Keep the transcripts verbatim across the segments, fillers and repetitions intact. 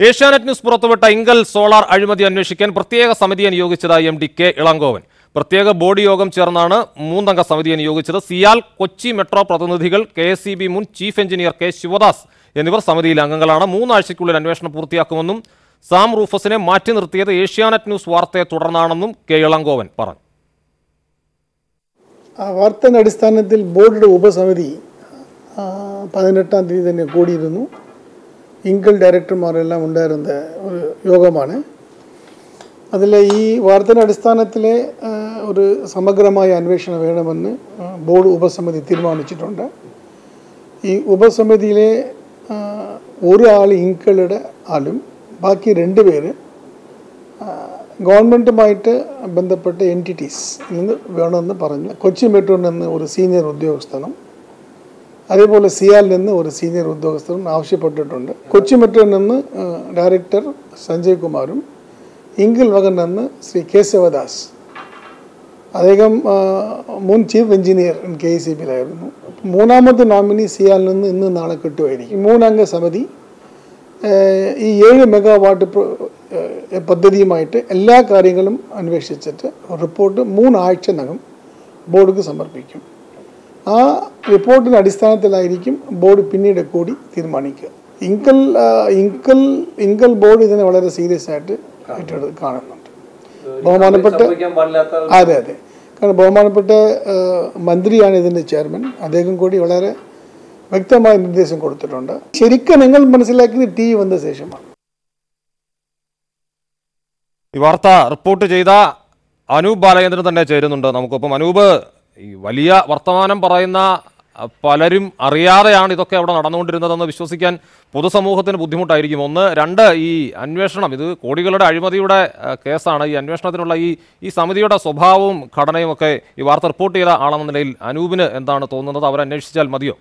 Asianet news പുറത്തുവിട്ട ഇങ്കൽ solar അഴിമതി അന്വേഷിക്കാൻ പ്രത്യേക സമിതിയെ നിയോഗിച്ചതായി എം ഡി കെ ഇളങ്കോവൻ. പ്രത്യേക ബോർഡ് യോഗം ചേർന്നാണ് മൂന്നംഗ സമിതിയെ നിയോഗിച്ചത്. സിയാൽ, കൊച്ചി മെട്രോ പ്രതിനിധികൾ, കെ എസ് ഇ ബി മുൻ ചീഫ് എഞ്ചിനീയർ കെ ശിവദാസ് എന്നിവർ സമിതിയിലെ അംഗങ്ങളാണ്. മൂന്നാഴ്ചയ്ക്കുള്ളിൽ അന്വേഷണം പൂർത്തിയാക്കുമെന്നും സാം റൂഫസിനെ മാറ്റി നിർത്തിയത് ഏഷ്യാനെറ്റ് ന്യൂസ് വാർത്തയെ തുടർന്നാണെന്നും കെ ഇളങ്കോവൻ പറഞ്ഞു. വാർത്തയുടെ അടിസ്ഥാനത്തിൽ ബോർഡിന്റെ ഉപസമിതി പതിനെട്ടാം തീയതി തന്നെ കൂടിയിരുന്നു. ഇങ്കൽ ഡയറക്ടർമാരെല്ലാം ഉണ്ടായിരുന്ന ഒരു യോഗമാണ്. അതിൽ ഈ വാർത്തയുടെ അടിസ്ഥാനത്തിൽ ഒരു സമഗ്രമായ അന്വേഷണം വേണമെന്ന് ബോർഡ് ഉപസമിതി തീരുമാനിച്ചിട്ടുണ്ട്. ഈ ഉപസമിതിയിലെ ഒരാൾ ഇങ്കലുടെ ആളും ബാക്കി രണ്ട് പേര് ഗവൺമെൻറ്റുമായിട്ട് ബന്ധപ്പെട്ട എൻറ്റിറ്റീസ് നിന്ന് വേണമെന്ന് പറഞ്ഞു. കൊച്ചി മെട്രോയിൽ നിന്ന് ഒരു സീനിയർ ഉദ്യോഗസ്ഥനും അതേപോലെ സിയാൽ നിന്ന് ഒരു സീനിയർ ഉദ്യോഗസ്ഥരും ആവശ്യപ്പെട്ടിട്ടുണ്ട്. കൊച്ചി മെട്രോയിൽ നിന്ന് ഡയറക്ടർ സഞ്ജയ് കുമാറും ഇങ്കൽ വകൻ നിന്ന് ശ്രീ കെ ശിവദാസ്, അദ്ദേഹം മുൻ chief engineer K S E ബിയിലായിരുന്നു. മൂന്നാമത്തെ നോമിനി സിയാൽ നിന്ന് ഇന്ന് നാളെ കിട്ടുമായിരിക്കും. മൂന്നംഗ സമിതി ഈ ഏഴ് മെഗാവാട്ട് പദ്ധതിയുമായിട്ട് എല്ലാ കാര്യങ്ങളും അന്വേഷിച്ചിട്ട് റിപ്പോർട്ട് മൂന്നാഴ്ചനകം ബോർഡിക്ക് സമർപ്പിക്കും. ആ റിപ്പോർട്ടിൻ്റെ അടിസ്ഥാനത്തിലായിരിക്കും ബോർഡ് പിന്നീട് കൂടി തീരുമാനിക്കുക. ഇങ്കൽ ഇങ്കൽ ഇങ്കൽ ബോർഡ് ഇതിനെ വളരെ സീരിയസ് ആയിട്ട് ഏറ്റെടുത്ത് കാണുന്നുണ്ട്. ബഹുമാനപ്പെട്ട അതെ അതെ കാരണം ബഹുമാനപ്പെട്ട മന്ത്രിയാണ് ഇതിൻ്റെ ചെയർമാൻ. അദ്ദേഹം കൂടി വളരെ വ്യക്തമായ നിർദ്ദേശം കൊടുത്തിട്ടുണ്ട്. ശരിക്കും നിങ്ങൾ മനസ്സിലാക്കിയത് ടി വി വന്ന ശേഷമാണ്. ഈ വാർത്ത റിപ്പോർട്ട് ചെയ്ത അനൂപ് ബാലചന്ദ്രൻ തന്നെ ചേരുന്നുണ്ട് നമുക്കൊപ്പം. അനൂപ്, ഈ വലിയ വർത്തമാനം പറയുന്ന പലരും അറിയാതെയാണ് ഇതൊക്കെ അവിടെ നടന്നുകൊണ്ടിരുന്നതെന്ന് വിശ്വസിക്കാൻ പൊതുസമൂഹത്തിന് ബുദ്ധിമുട്ടായിരിക്കും. ഒന്ന്, രണ്ട്, ഈ അന്വേഷണം ഇത് കോടികളുടെ അഴിമതിയുടെ കേസാണ്. ഈ അന്വേഷണത്തിനുള്ള ഈ ഈ സമിതിയുടെ സ്വഭാവവും ഘടനയും ഒക്കെ ഈ വാർത്ത റിപ്പോർട്ട് ചെയ്ത ആളെന്ന നിലയിൽ അനൂപിന് എന്താണ് തോന്നുന്നത്? അവരന്വേഷിച്ചാൽ മതിയോ?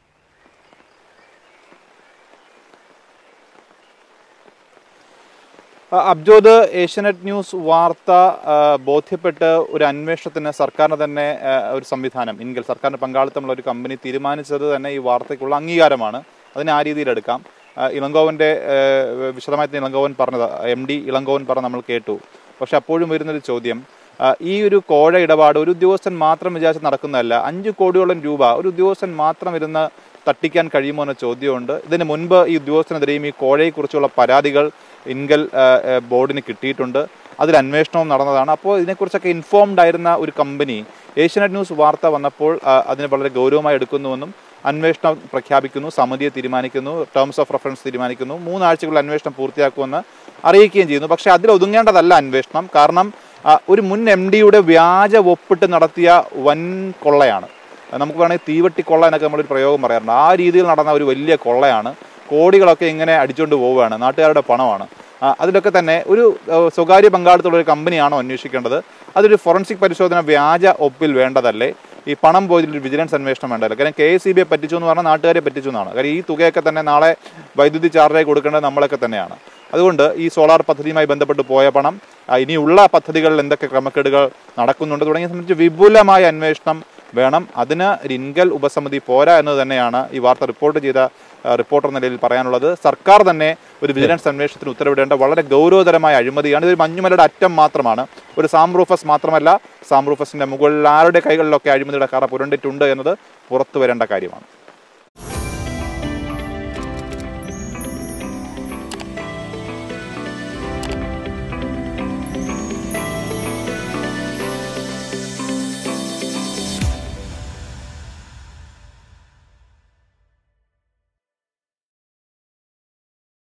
അബ്ജോദ്, ഏഷ്യാനെറ്റ് ന്യൂസ് വാർത്ത ബോധ്യപ്പെട്ട് ഒരു അന്വേഷണത്തിന് സർക്കാരിന് തന്നെ ഒരു സംവിധാനം, ഇൻകൽ സർക്കാരിന് പങ്കാളിത്തമുള്ള ഒരു കമ്പനി തീരുമാനിച്ചത് തന്നെ ഈ വാർത്തയ്ക്കുള്ള അംഗീകാരമാണ്. അതിനെ ആ രീതിയിലെടുക്കാം. ഇളങ്കോവൻ്റെ വിശദമായിട്ട് ഇളങ്കോവൻ പറഞ്ഞത്, എം ഡി ഇളങ്കോവൻ പറഞ്ഞ് നമ്മൾ കേട്ടു. പക്ഷെ അപ്പോഴും വരുന്നൊരു ചോദ്യം, ഈ ഒരു കോഴ ഇടപാട് ഒരു ഉദ്യോഗസ്ഥൻ മാത്രം വിചാരിച്ച് നടക്കുന്നതല്ല. അഞ്ച് കോടിയോളം രൂപ ഒരു ഉദ്യോഗസ്ഥൻ മാത്രം ഇരുന്ന് തട്ടിക്കാൻ കഴിയുമോ എന്ന ചോദ്യമുണ്ട്. ഇതിന് മുൻപ് ഈ ഉദ്യോഗസ്ഥനെതിരെയും ഈ കോഴയെക്കുറിച്ചുള്ള പരാതികൾ ഇൻകൽ ബോർഡിന് കിട്ടിയിട്ടുണ്ട്. അതിൽ അന്വേഷണവും നടന്നതാണ്. അപ്പോൾ ഇതിനെക്കുറിച്ചൊക്കെ ഇൻഫോംഡ് ആയിരുന്ന ഒരു കമ്പനി ഏഷ്യാനെറ്റ് ന്യൂസ് വാർത്ത വന്നപ്പോൾ അതിനെ വളരെ ഗൗരവമായി എടുക്കുന്നുവെന്നും അന്വേഷണം പ്രഖ്യാപിക്കുന്നു, സമിതിയെ തീരുമാനിക്കുന്നു, ടേംസ് ഓഫ് റെഫറൻസ് തീരുമാനിക്കുന്നു, മൂന്നാഴ്ചകളിൽ അന്വേഷണം പൂർത്തിയാക്കുമെന്ന് അറിയിക്കുകയും ചെയ്യുന്നു. പക്ഷേ അതിൽ ഒതുങ്ങേണ്ടതല്ല അന്വേഷണം. കാരണം ഒരു മുൻ എം ഡിയുടെ വ്യാജ ഒപ്പിട്ട് നടത്തിയ വൻ കൊള്ളയാണ്. നമുക്ക് വേണമെങ്കിൽ തീവട്ടി കൊള്ള എന്നൊക്കെ നമ്മളൊരു പ്രയോഗം പറയാറുണ്ട്. ആ രീതിയിൽ നടന്ന ഒരു വലിയ കൊള്ളയാണ്. കോടികളൊക്കെ ഇങ്ങനെ അടിച്ചുകൊണ്ട് പോവുകയാണ്. നാട്ടുകാരുടെ പണമാണ്. അതിലൊക്കെ തന്നെ ഒരു സ്വകാര്യ പങ്കാളിത്തമുള്ള ഒരു കമ്പനിയാണോ അന്വേഷിക്കേണ്ടത്? അതൊരു ഫോറൻസിക് പരിശോധന വ്യാജ ഒപ്പിൽ വേണ്ടതല്ലേ? ഈ പണം പോയതിൽ വിജിലൻസ് അന്വേഷണം വേണ്ടതല്ലേ? കാരണം കെ എസ് ഇ ബിയെ പറ്റിച്ചു എന്ന് പറഞ്ഞാൽ നാട്ടുകാരെ പറ്റിച്ചു എന്നാണ്. കാര്യം ഈ തുകയൊക്കെ തന്നെ നാളെ വൈദ്യുതി ചാർജായി കൊടുക്കേണ്ടത് നമ്മളൊക്കെ തന്നെയാണ്. അതുകൊണ്ട് ഈ സോളാർ പദ്ധതിയുമായി ബന്ധപ്പെട്ട് പോയ പണം, ഇനിയുള്ള പദ്ധതികളിൽ എന്തൊക്കെ ക്രമക്കേടുകൾ നടക്കുന്നുണ്ട് തുടങ്ങിയ സംബന്ധിച്ച് വിപുലമായ അന്വേഷണം വേണം. അതിന് ഇൻകൽ ഉപസമിതി പോരാ എന്ന് തന്നെയാണ് ഈ വാർത്ത റിപ്പോർട്ട് ചെയ്ത റിപ്പോർട്ടർ നിലയിൽ പറയാനുള്ളത്. സർക്കാർ തന്നെ ഒരു വിജിലൻസ് അന്വേഷണത്തിന് ഉത്തരവിടേണ്ട വളരെ ഗൗരവതരമായ അഴിമതിയാണ്. ഇതൊരു മഞ്ഞുമലയുടെ അറ്റം മാത്രമാണ്. ഒരു സാം റൂഫസ് മാത്രമല്ല, സാം റൂഫസിന്റെ മുകളിൽ ആരുടെ കൈകളിലൊക്കെ അഴിമതിയുടെ കറ പുരണ്ടിട്ടുണ്ട് എന്നത് പുറത്തു വരേണ്ട കാര്യമാണ്.